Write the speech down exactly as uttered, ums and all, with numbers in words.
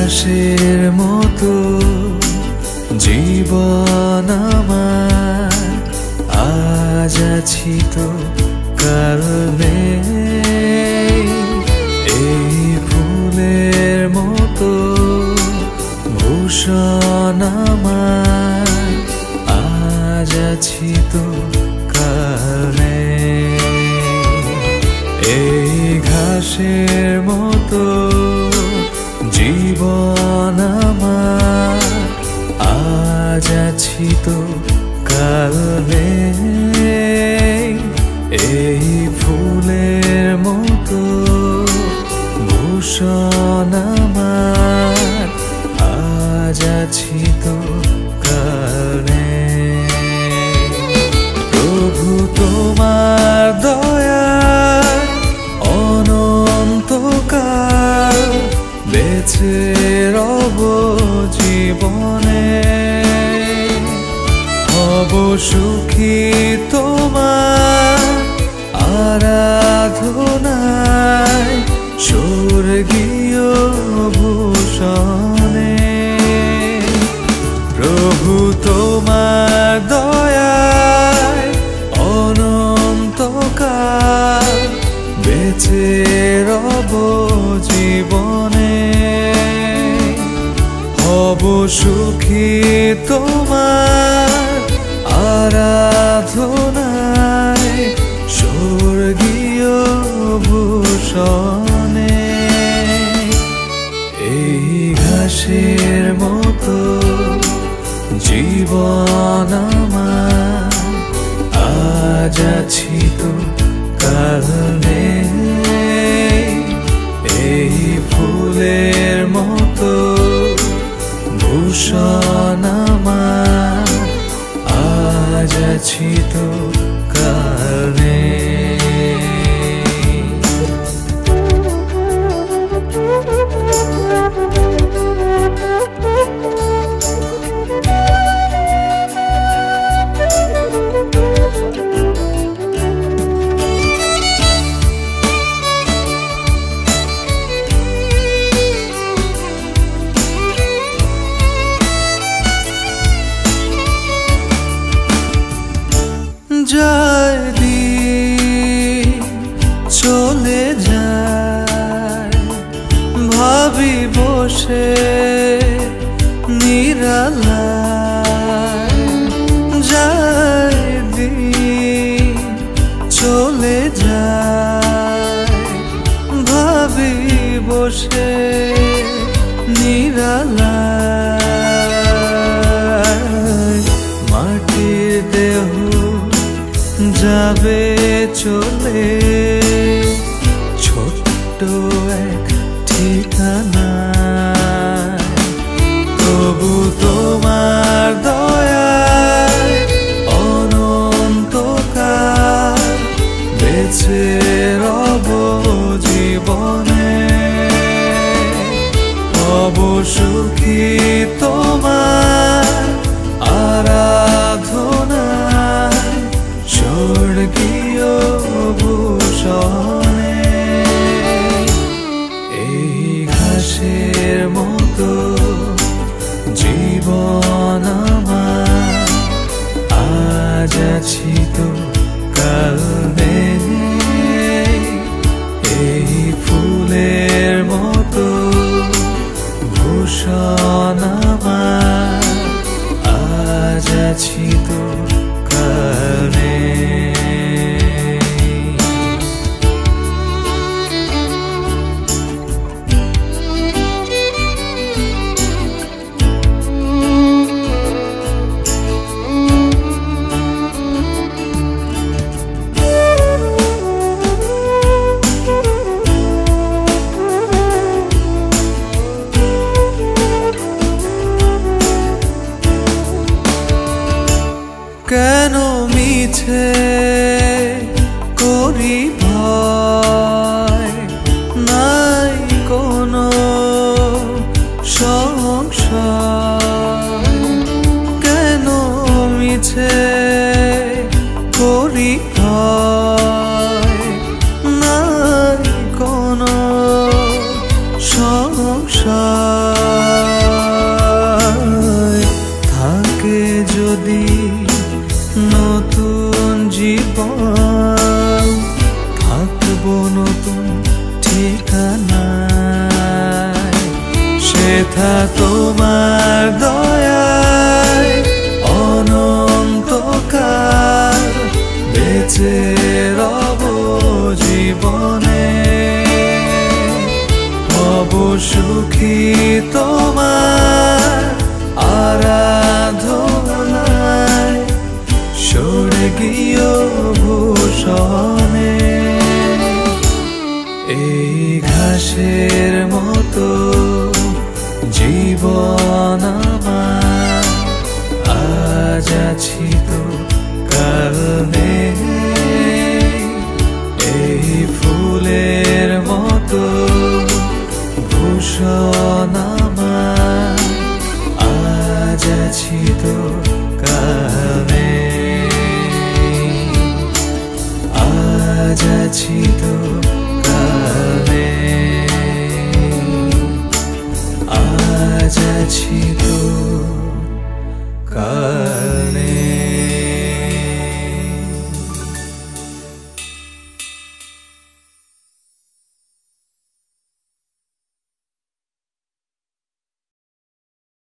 ঘাসের মতো জীবন আমার, আজ আছি তো কাল নেই। এই ফুলের মতো ভূষণ আমার, আজ আছি তো কাল নেই। এই ঘাসের মতো জীবন আমার, আজ আছি তো কাল নেই। এই ফুলের মতো ভূষণ আমার, আজ আছি তো কাল নেই। প্রভু তোমার দয়ায় অনন্তকাল বেঁচে রব জীবনে। হব সুখী তোমার আরাধনায়, স্বর্গীয় ভূষণে। প্রভু তোমার দয়ায় অনন্তকাল বেঁচে রব জীবনে। হব সুখী তোমার আরাধনায়, স্বর্গীয় ভূষণে। এই ঘাসের মতো জীবন আমার, আজ আছি তো কাল নেই। এই ফুলের মতো ভূষণ আমার, আজ আছি তো কাল নেই। যায় দিন চলে যায়, ভাবি বসে নিরালায়। যায় দিন চলে যায়, ভাবি বসে নিরালায়। মাটির দেহ যাবে চলে, ছোট্ট এক ঠিকানা। তবু তোমার দয়ায় অনন্তকাল বেঁচে রব জীবনে। হব সুখী তোমার আরাধনায়, স্বর্গীয় ভূষণে। ঠিকানায়, সেথা তোমার দয়ায় অনন্তকাল বেঁচে রব জীবনে। হব সুখী তোমার আরাধনায়, স্বর্গীয় ভূষণে। এই ঘাসের